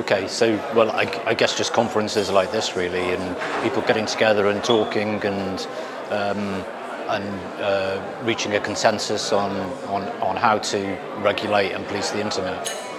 Okay, so well, I guess just conferences like this really, and people getting together and talking and reaching a consensus on how to regulate and police the internet.